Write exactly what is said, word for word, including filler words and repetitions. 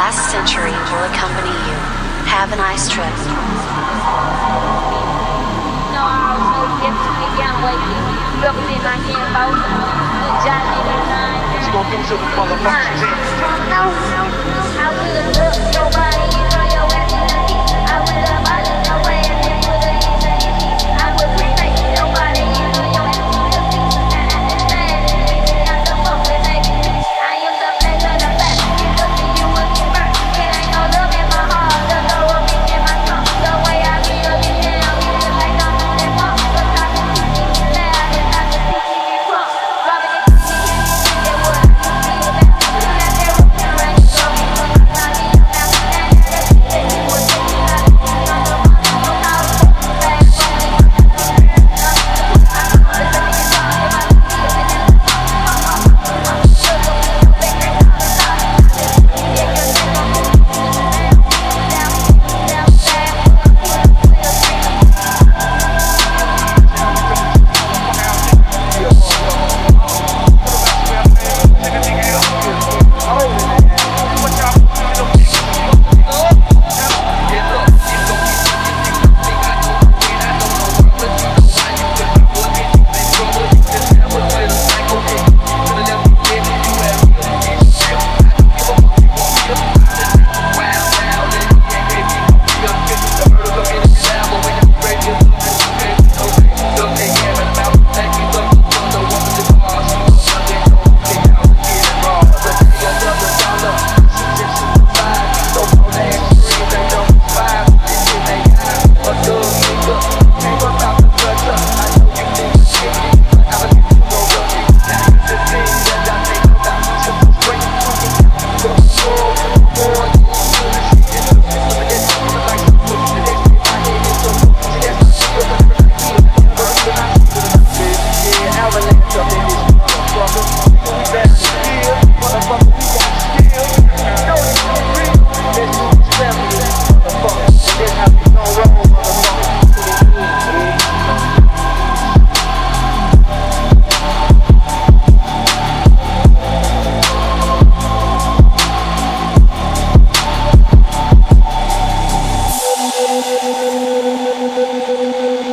Lxst Cxntury will accompany you. Have a nice trip. She gon' do to the motherfuckers. I will look nobody, you know your ass is a key. I will up, I look away and then put it in the key. I will respect nobody, you know your ass is a key. I'm the fuck with baby. I am the flex of the flesh. You look at you will get burnt. It ain't no love in my heart, the love of me in my tongue. The way I be looking down, you just like I'm on that pump. But I can teach you to laugh and I can teach you to crump. Rubbing it, you can't get what I feel back. Thank you.